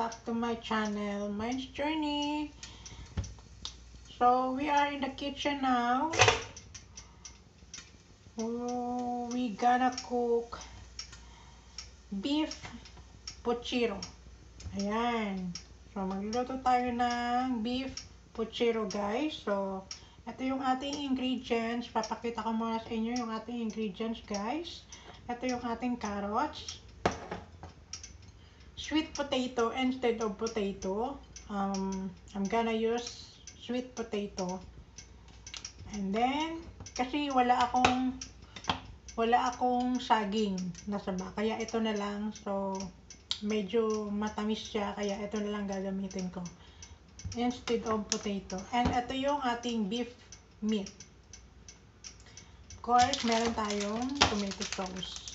back to my channel, Mine's Journey. So we are in the kitchen now. Oh, we gonna cook beef puchero. Ayan. So magluluto tayo ng beef puchero, guys. So ito yung ating ingredients. Papakita ko muna sa inyo yung ating ingredients, guys. Ito yung ating carrots, sweet potato instead of potato. I'm gonna use sweet potato. And then, kasi wala akong saging na saba, kaya ito na lang. So, medyo matamis siya, kaya ito na lang gagamitin ko instead of potato. And ito yung ating beef meat. Of course, meron tayong tomato sauce.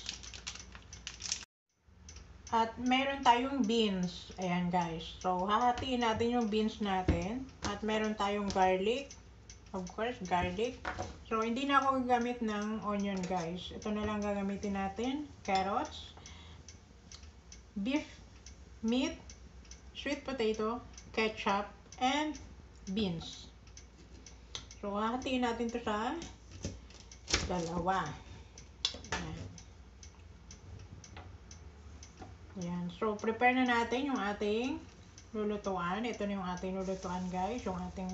At meron tayong beans. Ayan, guys. So, hahatiin natin yung beans natin. At meron tayong garlic. Of course, garlic. So, hindi na ako gagamit ng onion, guys. Ito na lang gagamitin natin. Carrots, beef meat, sweet potato, ketchup, and beans. So, hahatiin natin to sa dalawa. Ayan. So, prepare na natin yung ating lulutuan. Ito na yung ating lulutuan, guys. Yung ating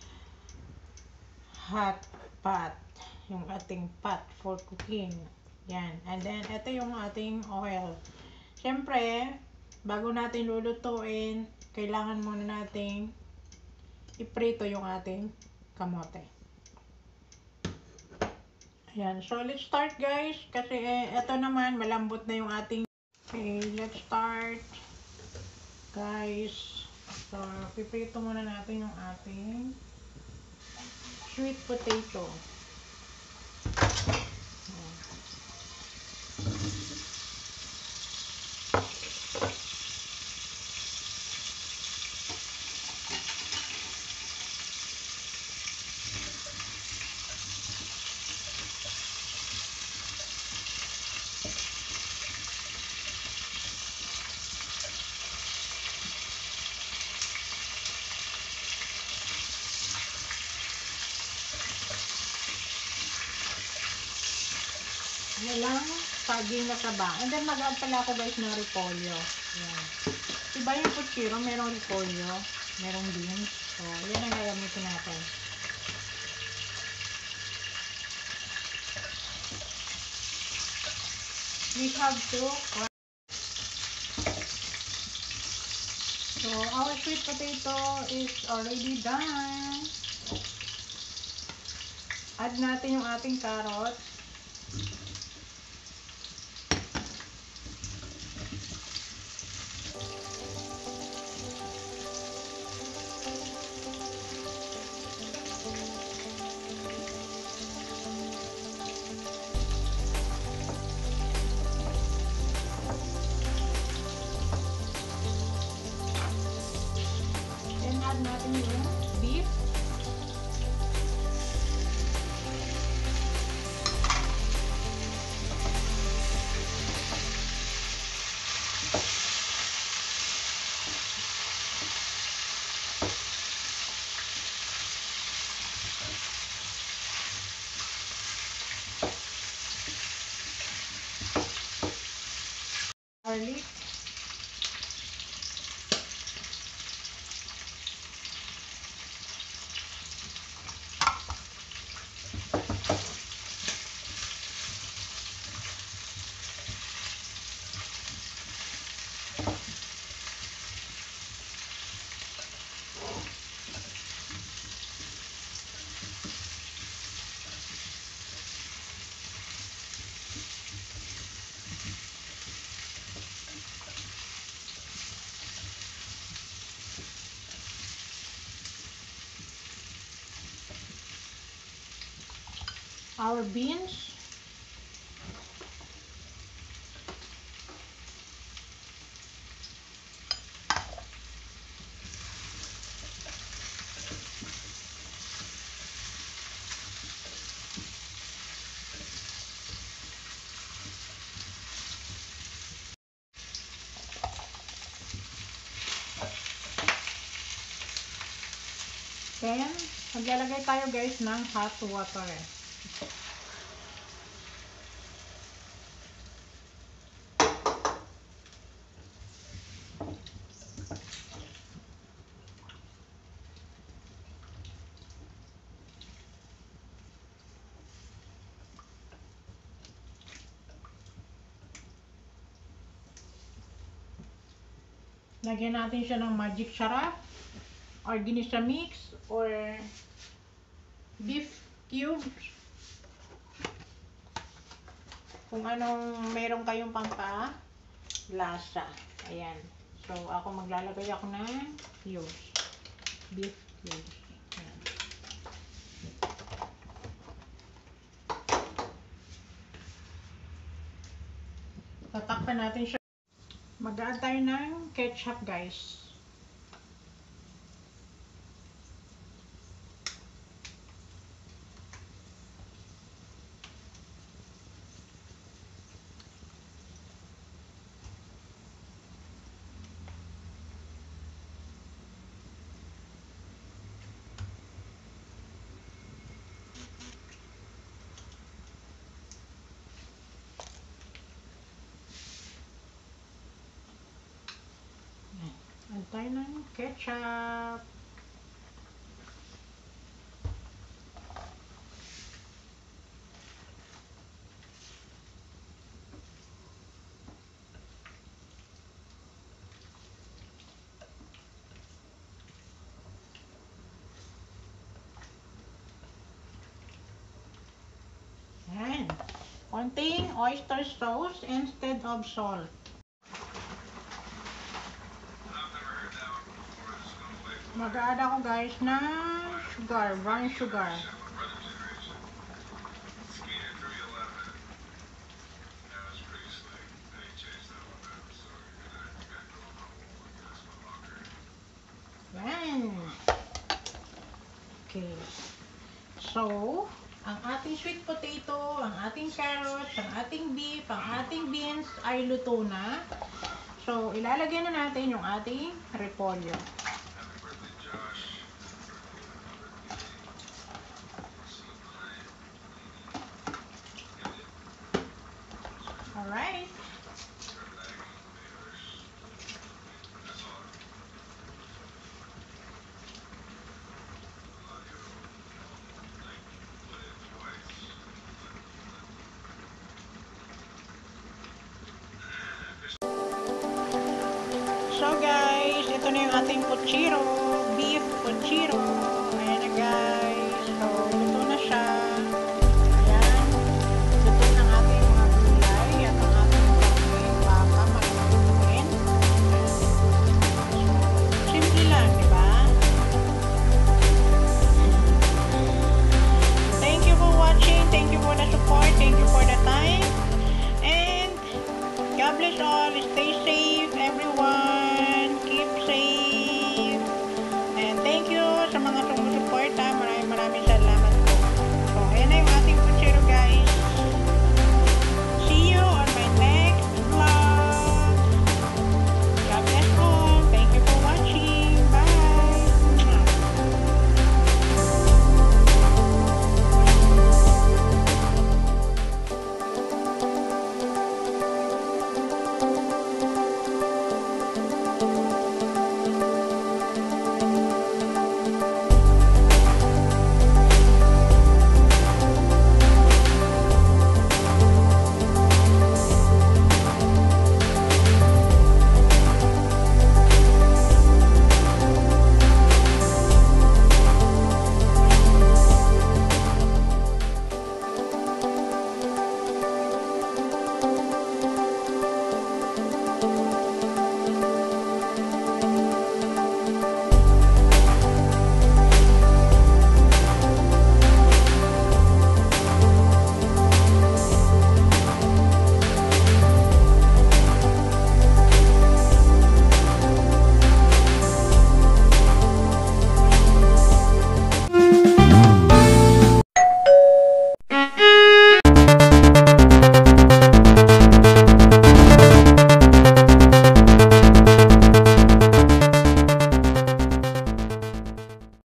hot pot. Yung ating pot for cooking. Yan. And then, ito yung ating oil. Siyempre, bago natin lulutuin, kailangan muna nating iprito yung ating kamote. Ayan. So, let's start, guys. Kasi, ito naman, malambot na yung ating. Okay, let's start, guys. So, piprito muna natin yung ating sweet potato. Walang saging na saba. And then, mag-add pala ako, guys, ng repolyo. Ayan. Diba yung puchero, merong repolyo, merong beans. So, yan ang gagamitin natin. We have to. So, our sweet potato is already done. Add natin yung ating carrots. Add natin yung beef. Garlic. Our beans. Then, maglalagay tayo guys ng hot water. Lagyan natin siya ng magic sarap or ginisa mix or beef cubes. Kung anong meron kayong lasa. Ayan. So, ako maglalagay ako ng cubes. Beef cubes. Ayan. Tatakpan natin siya. Mag-add tayo ng ketchup guys. Add tayo ng ketchup. Ayan. Konting oyster sauce instead of salt. Mag-add ako guys ng sugar, brown sugar. Yan. Okay. So, ang ating sweet potato, ang ating carrots, ang ating beef, ang ating beans ay luto na. So, ilalagay na natin yung ating repolyo. Alright. So guys, ito na yung ating pochiro, beef pochiro.